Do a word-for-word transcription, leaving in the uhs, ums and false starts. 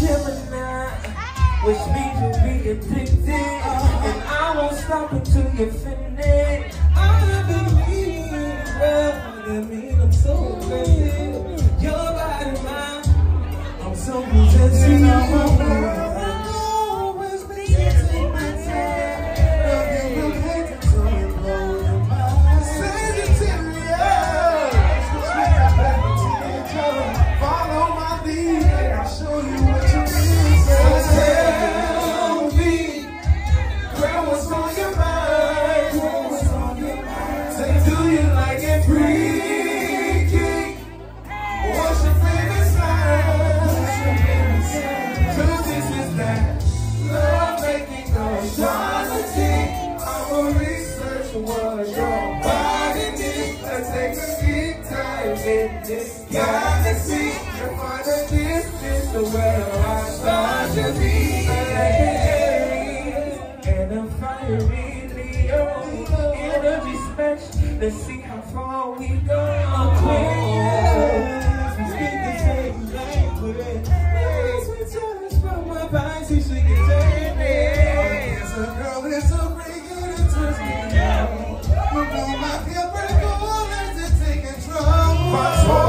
Gemini, which means you'll be addicted, and I won't stop until you're finished. I believe, well, that means I'm so aggressive. Your body, mine, I'm so possessive. I'm always protecting my time. Nothing will hate until you blow your mind. Sagittarius, follow my lead, and I'll show you what you need. So tell me, girl, what's on your mind? What's on your mind? Say, do you like it freaky? What's your favorite sign? What's your favorite sign? Cause this is that love making astrology. I'm a research what your body needs. Let's take a deep dive in this galaxy and find that this is the way I start to be. I like the Aries and a fiery Leo. Energy match. Let's see how far we go. Aquarius, we speak the same language. Yes, we tell us from my vibes, so she can turn it. It's a girl, it's a regular to twist me out. But boom, I feel pretty cool as to take control.